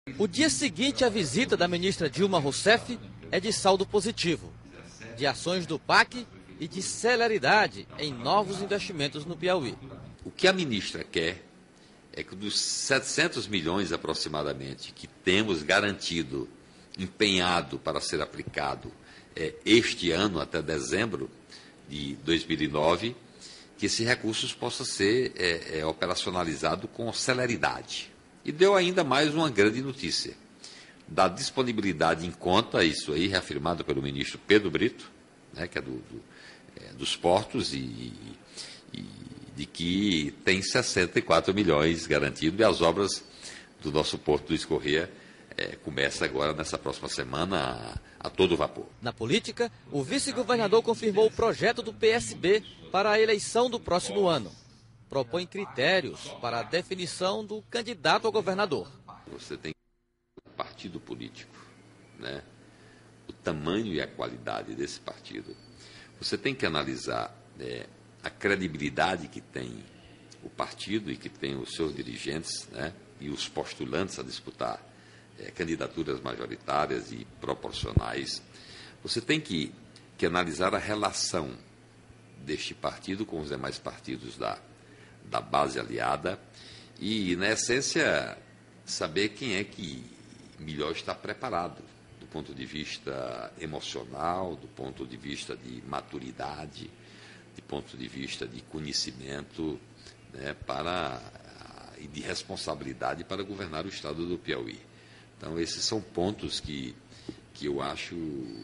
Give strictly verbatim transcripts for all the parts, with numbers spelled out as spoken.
O dia seguinte à visita da ministra Dilma Rousseff é de saldo positivo, de ações do P A C e de celeridade em novos investimentos no Piauí. O que a ministra quer é que dos setecentos milhões aproximadamente que temos garantido, empenhado para ser aplicado é, este ano até dezembro de dois mil e nove, que esses recursos possam ser é, é, operacionalizados com celeridade. E deu ainda mais uma grande notícia, da disponibilidade em conta, isso aí reafirmado pelo ministro Pedro Brito, né, que é, do, do, é dos portos, e, e de que tem sessenta e quatro milhões garantidos, e as obras do nosso Porto do Correia é, começam agora, nessa próxima semana, a, a todo vapor. Na política, o vice-governador confirmou o projeto do P S B para a eleição do próximo ano. Propõe critérios para a definição do candidato a governador. Você tem um partido político, né? O tamanho e a qualidade desse partido. Você tem que analisar é, a credibilidade que tem o partido e que tem os seus dirigentes, né? E os postulantes a disputar é, candidaturas majoritárias e proporcionais. Você tem que, que analisar a relação deste partido com os demais partidos da da base aliada e, na essência, saber quem é que melhor está preparado do ponto de vista emocional, do ponto de vista de maturidade, do ponto de vista de conhecimento, né, para, e de responsabilidade para governar o estado do Piauí. Então, esses são pontos que, que eu acho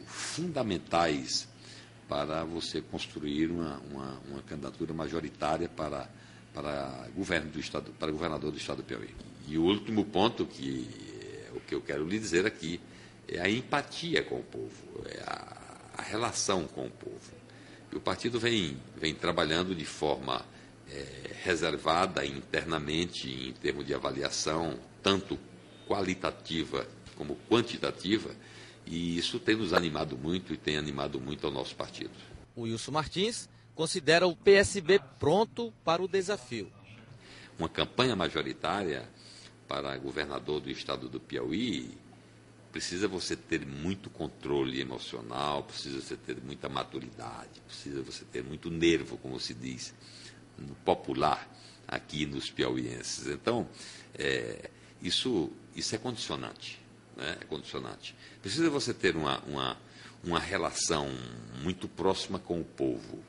fundamentais para você construir uma, uma, uma candidatura majoritária para para governo do estado, para governador do estado do Piauí. E o último ponto que o que eu quero lhe dizer aqui é a empatia com o povo, é a, a relação com o povo. E o partido vem vem trabalhando de forma é, reservada internamente em termos de avaliação, tanto qualitativa como quantitativa, e isso tem nos animado muito e tem animado muito ao nosso partido. O Wilson Martins considera o P S B pronto para o desafio. Uma campanha majoritária para governador do estado do Piauí precisa você ter muito controle emocional, precisa você ter muita maturidade, precisa você ter muito nervo, como se diz no popular aqui nos piauienses. Então, é, isso, isso é condicionante, né? É condicionante. Precisa você ter uma, uma, uma relação muito próxima com o povo.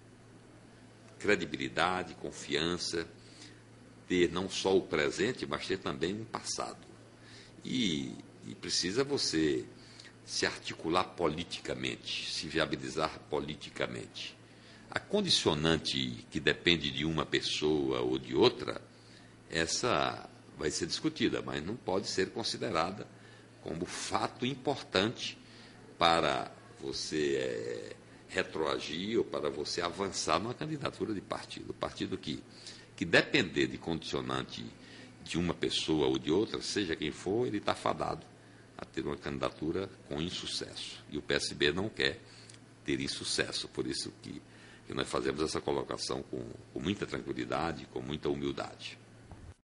Credibilidade, confiança, ter não só o presente, mas ter também um passado. E, e precisa você se articular politicamente, se viabilizar politicamente. A condicionante que depende de uma pessoa ou de outra, essa vai ser discutida, mas não pode ser considerada como fato importante para você é, retroagir ou para você avançar numa candidatura de partido. O partido que, que depender de condicionante de uma pessoa ou de outra, seja quem for, ele está fadado a ter uma candidatura com insucesso. E o P S B não quer ter insucesso, por isso que, que nós fazemos essa colocação com, com muita tranquilidade, com muita humildade.